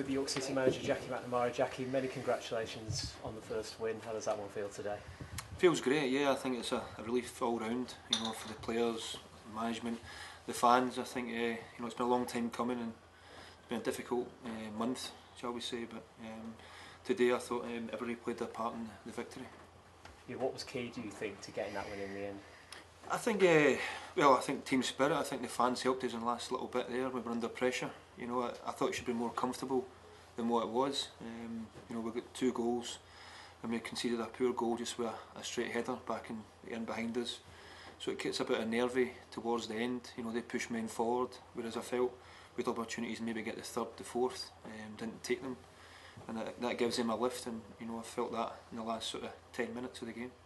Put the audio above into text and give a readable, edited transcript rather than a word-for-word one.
with York City manager Jackie McNamara. Jackie, many congratulations on the first win. How does that one feel today? Feels great, yeah. I think it's a relief all round, for the players, management, the fans. I think it's been a long time coming and it's been a difficult month, shall we say. But today I thought everybody played their part in the victory. Yeah, what was key, do you think, to getting that win in the end? I think, I think team spirit. I think the fans helped us in the last little bit there. We were under pressure. I thought it should be more comfortable than what it was. We got 2 goals. And we conceded a poor goal just with a straight header back in behind us. So it gets a bit nervy towards the end. They push men forward, whereas I felt we had opportunities to maybe get the 3rd, the 4th, didn't take them. And that gives them a lift, and I felt that in the last sort of 10 minutes of the game.